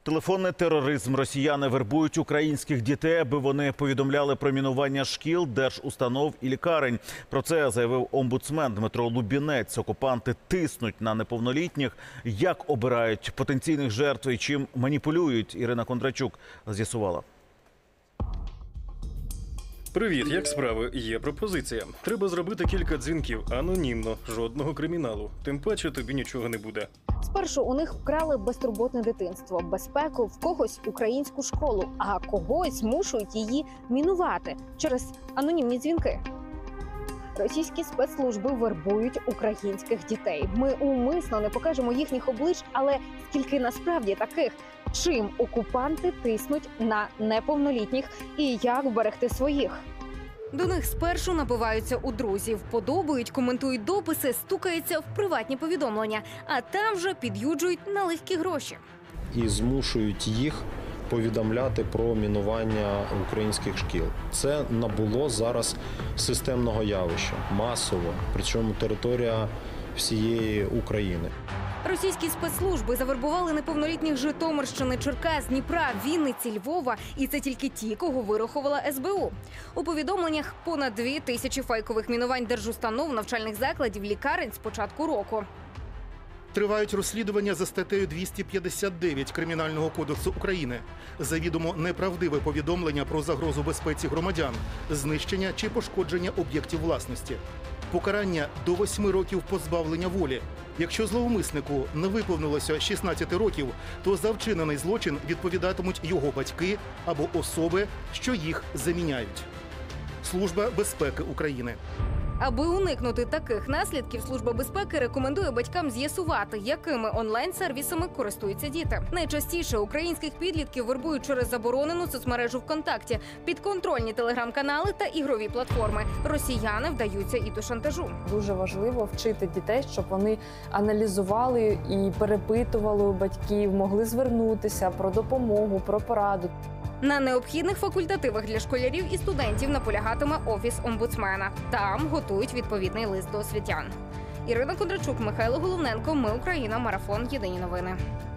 Телефонний тероризм. Росіяни вербують українських дітей, аби вони повідомляли про мінування шкіл, держустанов і лікарень. Про це заявив омбудсмен Дмитро Лубінець. Окупанти тиснуть на неповнолітніх. Як обирають потенційних жертв і чим маніпулюють, Ірина Кондрачук з'ясувала. Привіт, як справи? Є пропозиція. Треба зробити кілька дзвінків анонімно, жодного криміналу. Тим паче тобі нічого не буде. Спершу у них вкрали безтурботне дитинство, безпеку, в когось українську школу, а когось змушують її мінувати через анонімні дзвінки. Російські спецслужби вербують українських дітей. Ми умисно не покажемо їхніх облич, але скільки насправді таких? Чим окупанти тиснуть на неповнолітніх і як вберегти своїх? До них спершу набиваються у друзів, подобають, коментують дописи, стукаються в приватні повідомлення, а там вже під'юджують на легкі гроші. І змушують їх повідомляти про мінування українських шкіл. Це набуло зараз системного явища, масово, причому територія всієї України. Російські спецслужби завербували неповнолітніх з Житомирщини, Черкас, Дніпра, Вінниці, Львова. І це тільки ті, кого вирахувала СБУ. У повідомленнях понад 2000 фейкових мінувань держустанов, навчальних закладів, лікарень з початку року. Тривають розслідування за статтею 259 Кримінального кодексу України. Завідомо неправдиве повідомлення про загрозу безпеці громадян, знищення чи пошкодження об'єктів власності. Покарання до 8 років позбавлення волі. Якщо зловмиснику не виповнилося 16 років, то за вчинений злочин відповідатимуть його батьки або особи, що їх заміняють. Служба безпеки України. Аби уникнути таких наслідків, Служба безпеки рекомендує батькам з'ясувати, якими онлайн-сервісами користуються діти. Найчастіше українських підлітків вербують через заборонену соцмережу ВКонтакті, підконтрольні телеграм-канали та ігрові платформи. Росіяни вдаються і до шантажу. Дуже важливо вчити дітей, щоб вони аналізували і перепитували у батьків, могли звернутися про допомогу, про пораду. На необхідних факультативах для школярів і студентів наполягатиме Офіс омбудсмена. Там готують відповідний лист до освітян. Ірина Кондрачук, Михайло Головненко. Ми Україна. Марафон. Єдині новини.